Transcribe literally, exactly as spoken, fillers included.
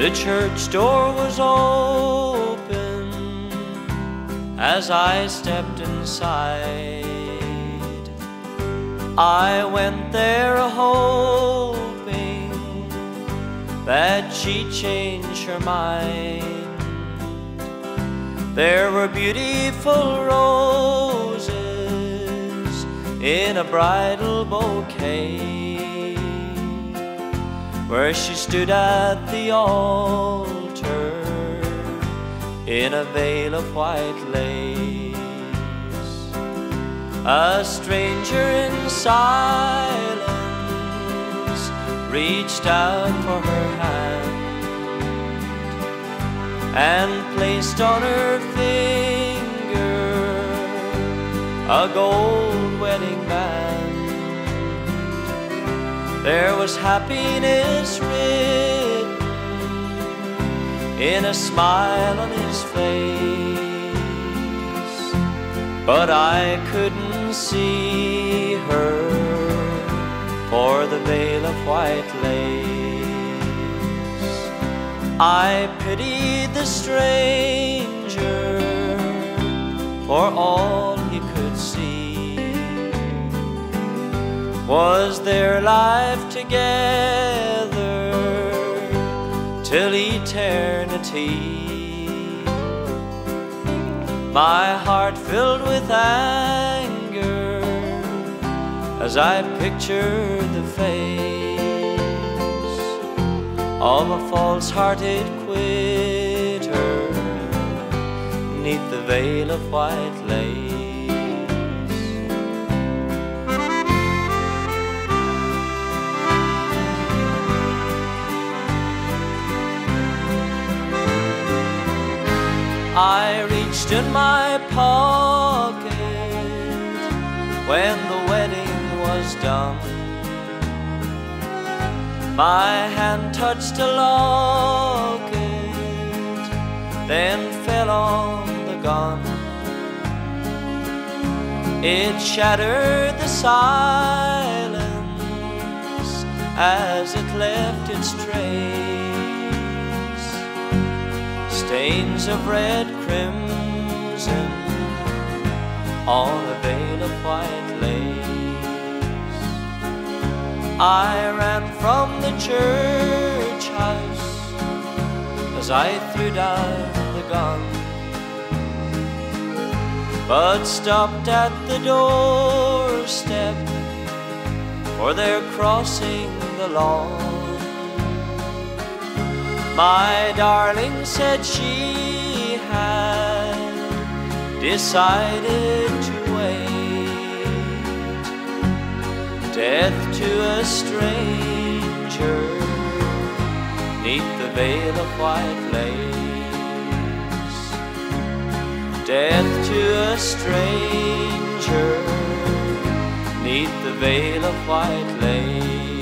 The church door was open as I stepped inside. I went there hoping that she'd change her mind. There were beautiful roses in a bridal bouquet, where she stood at the altar in a veil of white lace. A stranger in silence reached out for her hand and placed on her finger a gold wedding band. There was happiness written in a smile on his face, but I couldn't see her for the veil of white lace. I pitied the stranger for all he could see was their life together till eternity. My heart filled with anger as I pictured the face of a false-hearted quitter neath the veil of white lace. I reached in my pocket when the wedding was done. My hand touched a locket, then fell on the gun. It shattered the silence as it left its trace, stains of red crimson on a veil of white lace. I ran from the church house as I threw down the gun, but stopped at the doorstep, for they're crossing the lawn. My darling said she had decided to wait death to a stranger neath the veil of white lace. Death to a stranger neath the veil of white lace.